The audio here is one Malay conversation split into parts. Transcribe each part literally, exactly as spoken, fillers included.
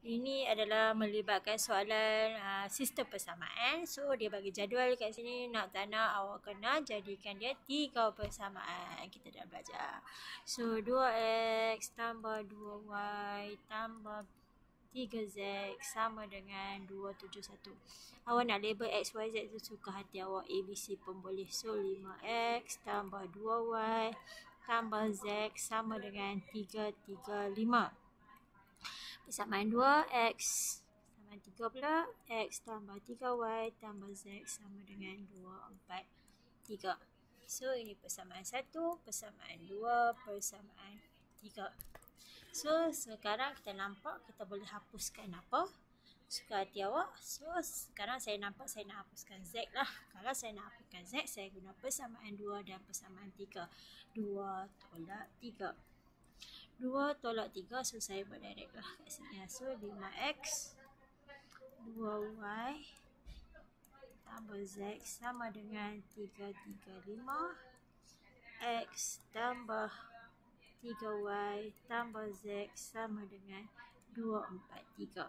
Ini adalah melibatkan soalan uh, sistem persamaan. So, dia bagi jadual kat sini. Nak tak nak, awak kena jadikan dia tiga persamaan. Kita dah belajar. So, dua x tambah dua y tambah tiga z sama dengan dua tujuh satu. Awak nak label x, y, z tu suka hati awak. A, B, C pun boleh. So, lima x tambah dua y tambah z sama dengan tiga tiga lima. Persamaan dua x sama tiga pula. X tambah tiga y tambah z sama dengan dua empat tiga. So, ini persamaan satu, persamaan dua, persamaan tiga. So, sekarang kita nampak kita boleh hapuskan apa? Suka hati awak. So, sekarang saya nampak saya nak hapuskan z lah. Kalau saya nak hapuskan z, saya guna persamaan dua dan persamaan tiga. dua tolak tiga. dua tolak tiga, so saya buat direct lah kat sini. So, lima x, dua y tambah z sama dengan tiga tiga lima. X tambah tiga y tambah z sama dengan dua empat tiga.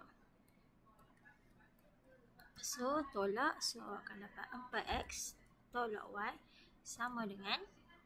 So, tolak. So, awak akan dapat empat x tolak y sama dengan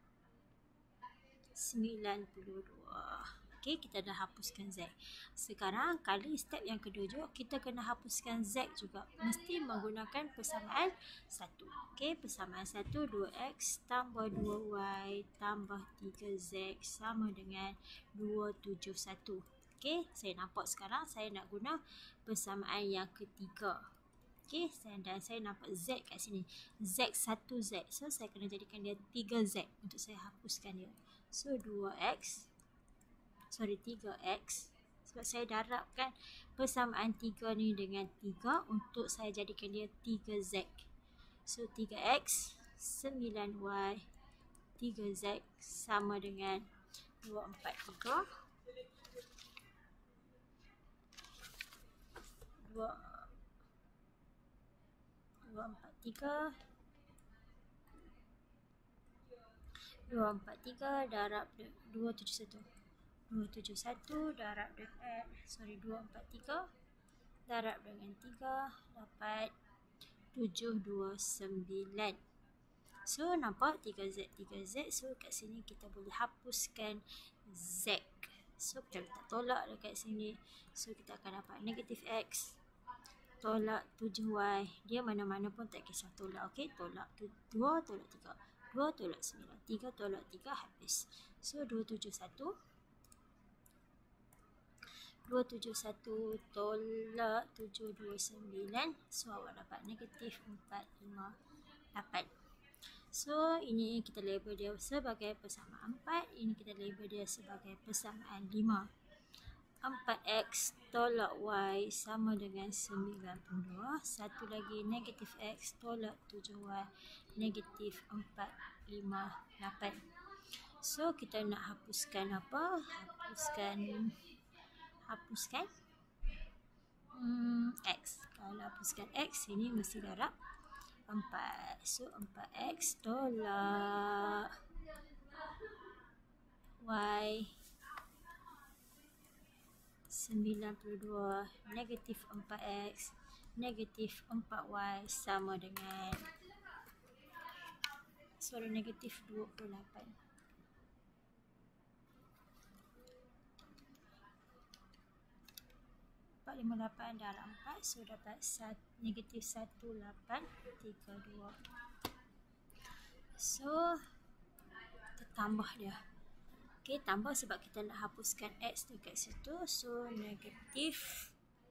sembilan puluh dua. Okey, kita dah hapuskan z. Sekarang kali step yang kedua juga, kita kena hapuskan z juga. Mesti menggunakan persamaan satu. Okey, persamaan satu, dua x tambah dua y tambah tiga z sama dengan dua tujuh satu. Okey, saya nampak sekarang saya nak guna persamaan yang ketiga. Okey, dan saya nampak z kat sini. Z satu z. So, saya kena jadikan dia tiga z untuk saya hapuskan dia. So, dua x. Sorry, tiga x. Sebab saya darabkan persamaan tiga ni dengan tiga untuk saya jadikan dia tiga z. So, tiga x, sembilan y, tiga z sama dengan dua empat tiga. dua empat tiga. dua empat tiga darab dua tujuh satu. dua tujuh satu darab dengan, sorry, dua empat tiga darab dengan tiga dapat tujuh dua sembilan. So, nampak tiga z, tiga z. So, kat sini kita boleh hapuskan z. So, kita letak tolak dekat sini. So, kita akan dapat negatif x tolak tujuh y. Dia mana-mana pun tak kisah tolak. Okey, tolak dua tolak tiga. dua tolak sembilan. tiga tolak tiga habis. So, dua tujuh satu. dua tujuh satu tolak tujuh dua sembilan. So, awak dapat negatif empat lima lapan. So, ini kita label dia sebagai persamaan empat. Ini kita label dia sebagai persamaan lima. empat x tolak y sama dengan sembilan puluh dua. Satu lagi negatif x tolak tujuh y negatif empat lima lapan. So, kita nak hapuskan apa? Hapuskan hapuskan hmm, x. Kalau hapuskan x, ini mesti darab empat. So, empat x tolak y sembilan puluh dua negatif empat x negatif empat y sama dengan, sorry, negatif dua puluh lapan. empat lima lapan darab empat. So, dapat negatif satu lapan tiga dua. So, kita tambah dia. Okey, tambah sebab kita nak hapuskan x dekat situ. So, negatif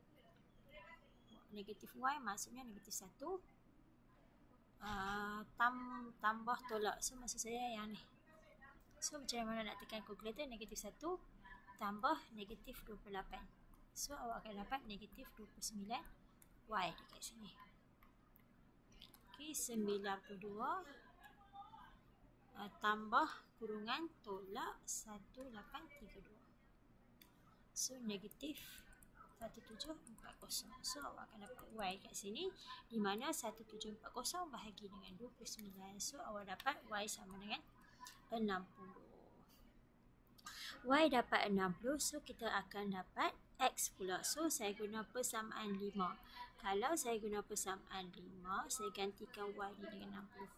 negatif y maksudnya negatif satu. Uh, tam, tambah tolak. So, maksud saya yang ni. So, macam mana nak tekan kalkulator? Negatif satu tambah negatif dua puluh lapan. So, awak akan dapat negatif dua puluh sembilan y dekat sini. Okey, sembilan puluh dua. Uh, tambah kurungan tolak satu lapan tiga dua. So, negatif satu tujuh empat kosong. So, awak akan dapat y kat sini, di mana satu tujuh empat kosong bahagi dengan dua puluh sembilan. So, awak dapat y sama dengan enam puluh. Y dapat enam puluh, so kita akan dapat X pula. So saya guna persamaan lima. Kalau saya guna persamaan lima, saya gantikan Y ni dengan enam puluh.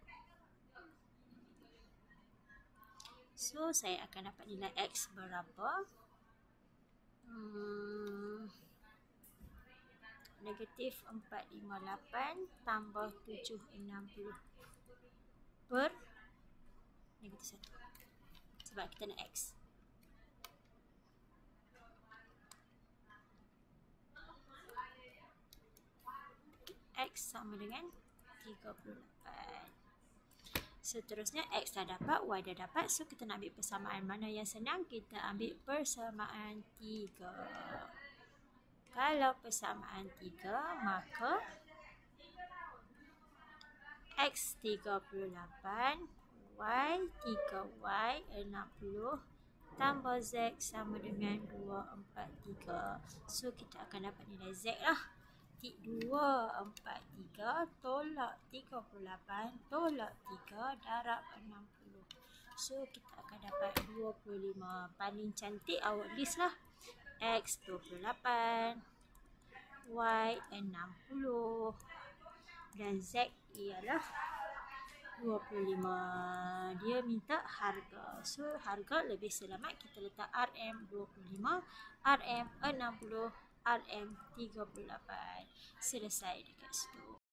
So saya akan dapat nilai X berapa? Hmm, negatif empat ratus lima puluh lapan tambah tujuh ratus enam puluh per negatif satu. Sebab kita nak X. X sama dengan tiga puluh lapan. Seterusnya X dah dapat, Y dah dapat. So kita nak ambil persamaan mana yang senang? Kita ambil persamaan tiga. Kalau persamaan tiga, maka X tiga puluh lapan, Y tiga Y enam puluh tambah Z sama dengan dua ratus empat puluh tiga. So kita akan dapat nilai Z lah. dua ratus empat puluh tiga tolak tiga puluh lapan tolak tiga darab enam puluh. So kita akan dapat dua puluh lima. Paling cantik awak list lah. X dua puluh lapan, Y enam puluh dan Z ialah dua puluh lima. Dia minta harga. So harga lebih selamat kita letak R M dua puluh lima, R M enam puluh, R M tiga puluh lapan. Selesai dekat situ.